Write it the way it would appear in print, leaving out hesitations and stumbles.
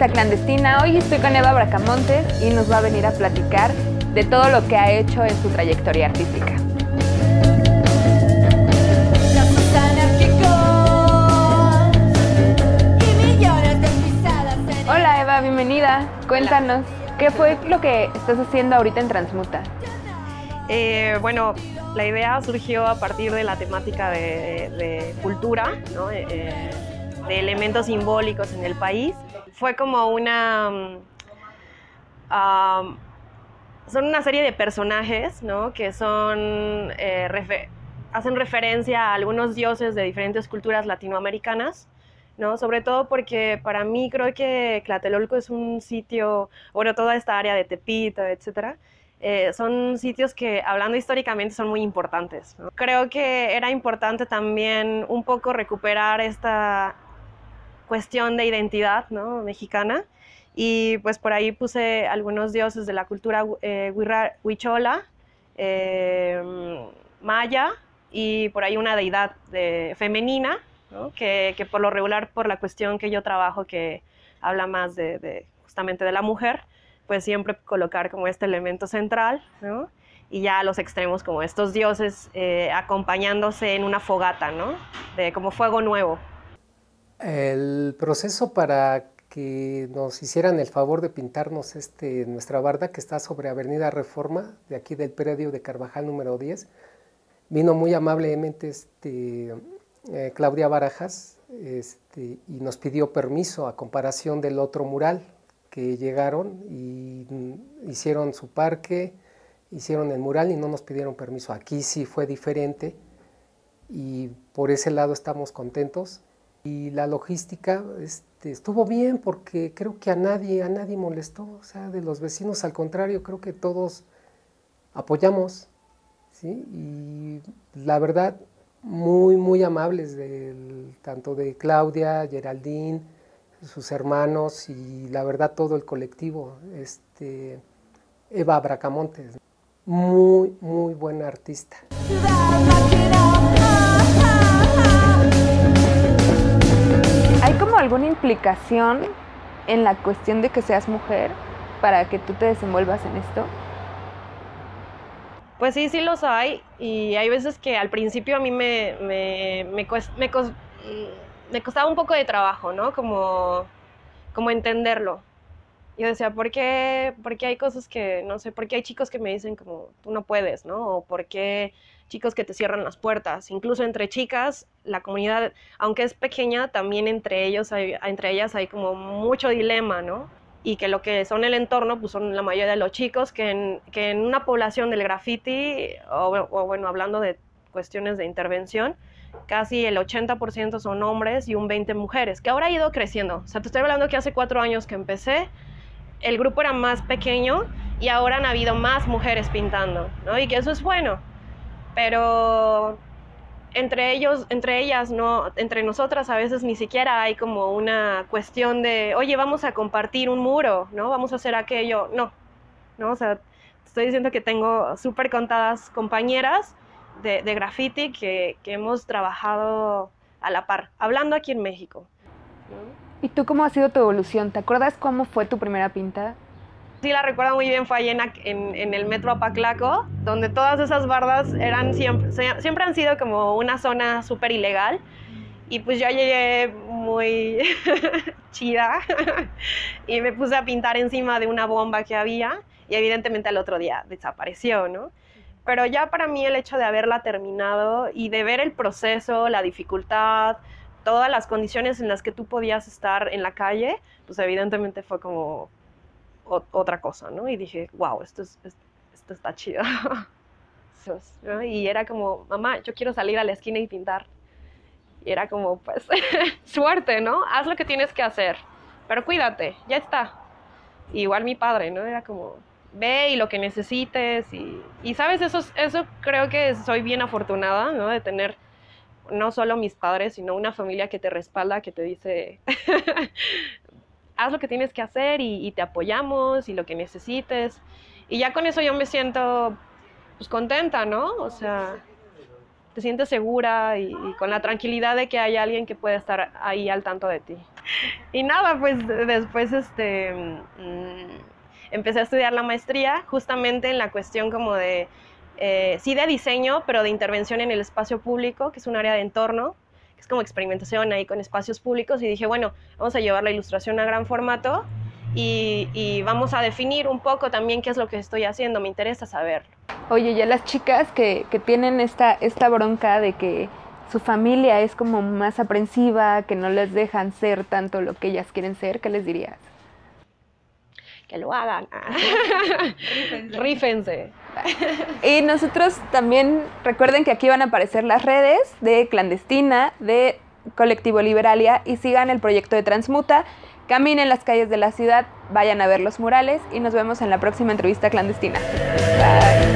Artista Clandestina. Hoy estoy con Eva Bracamontes y nos va a venir a platicar de todo lo que ha hecho en su trayectoria artística. Hola Eva, bienvenida. Cuéntanos, ¿qué fue lo que estás haciendo ahorita en Transmuta? Bueno, la idea surgió a partir de la temática de cultura, ¿no? De elementos simbólicos en el país. Fue como son una serie de personajes, ¿no? Que son, hacen referencia a algunos dioses de diferentes culturas latinoamericanas, ¿no? Sobre todo porque para mí creo que Tlatelolco es un sitio, bueno, toda esta área de Tepito, etcétera, son sitios que, hablando históricamente, son muy importantes, ¿no? Creo que era importante también un poco recuperar esta cuestión de identidad, ¿no? Mexicana, y pues por ahí puse algunos dioses de la cultura huichola, maya, y por ahí una deidad femenina, ¿no? que por lo regular, por la cuestión que yo trabajo, que habla más justamente de la mujer, pues siempre colocar como este elemento central, ¿no? Y ya a los extremos como estos dioses acompañándose en una fogata, ¿no? De como fuego nuevo. El proceso para que nos hicieran el favor de pintarnos nuestra barda, que está sobre Avenida Reforma, de aquí del predio de Carvajal número 10, vino muy amablemente Claudia Barajas y nos pidió permiso a comparación del otro mural que llegaron y hicieron su parque, hicieron el mural y no nos pidieron permiso. Aquí sí fue diferente y por ese lado estamos contentos. Y la logística estuvo bien porque creo que a nadie molestó, o sea, de los vecinos, al contrario, creo que todos apoyamos, ¿sí? Y la verdad, muy amables, tanto de Claudia, Geraldine, sus hermanos y la verdad todo el colectivo, Eva Bracamontes, muy buena artista. ¿Hay como alguna implicación en la cuestión de que seas mujer para que tú te desenvuelvas en esto? Pues sí los hay, y hay veces que al principio a mí me costaba un poco de trabajo, ¿no? Como entenderlo. Yo decía, ¿por qué hay cosas que, no sé, por qué hay chicos que me dicen como, tú no puedes, ¿no? O por qué chicos que te cierran las puertas. Incluso entre chicas, la comunidad, aunque es pequeña, también entre ellas hay como mucho dilema, ¿no? Y que lo que son el entorno, pues son la mayoría de los chicos, que en una población del graffiti, o bueno, hablando de cuestiones de intervención, casi el 80% son hombres y un 20% mujeres, que ahora ha ido creciendo. O sea, te estoy hablando que hace 4 años que empecé, el grupo era más pequeño y ahora han habido más mujeres pintando, ¿no? Y que eso es bueno, pero entre ellas, no, entre nosotras a veces ni siquiera hay como una cuestión de, oye, vamos a compartir un muro, ¿no? Vamos a hacer aquello. No, o sea, te estoy diciendo que tengo súper contadas compañeras de graffiti que hemos trabajado a la par, hablando aquí en México, ¿no? ¿Y tú cómo ha sido tu evolución? ¿Te acuerdas cómo fue tu primera pinta? Sí, la recuerdo muy bien, fue ahí en el metro Apaclaco, donde todas esas bardas eran siempre han sido como una zona súper ilegal, y pues yo llegué muy chida y me puse a pintar encima de una bomba que había, y evidentemente al otro día desapareció, ¿no? Pero ya para mí el hecho de haberla terminado y de ver el proceso, la dificultad, todas las condiciones en las que tú podías estar en la calle, pues evidentemente fue como otra cosa, ¿no? Y dije, wow, esto está chido. ¿No? Y era como, mamá, yo quiero salir a la esquina y pintar. Y era como, pues, suerte, ¿no? Haz lo que tienes que hacer, pero cuídate, ya está. Igual mi padre, ¿no? Era como, ve y lo que necesites. Y ¿sabes? Eso creo que soy bien afortunada, ¿no? De tener no solo mis padres, sino una familia que te respalda, que te dice, haz lo que tienes que hacer y te apoyamos y lo que necesites. Y ya con eso yo me siento, pues, contenta, ¿no? O sea, te sientes segura y con la tranquilidad de que hay alguien que puede estar ahí al tanto de ti. Y nada, pues después empecé a estudiar la maestría justamente en la cuestión como de, sí de diseño, pero de intervención en el espacio público, que es un área de entorno, que es como experimentación ahí con espacios públicos, y dije, bueno, vamos a llevar la ilustración a gran formato y vamos a definir un poco también qué es lo que estoy haciendo, me interesa saberlo. Oye, ya las chicas que tienen esta bronca de que su familia es como más aprensiva, que no les dejan ser tanto lo que ellas quieren ser, ¿qué les dirías? Que lo hagan. Rífense. Y nosotros también, recuerden que aquí van a aparecer las redes de Clandestina, de Colectivo Liberalia, y sigan el proyecto de Transmuta, caminen las calles de la ciudad, vayan a ver los murales y nos vemos en la próxima entrevista clandestina. Bye.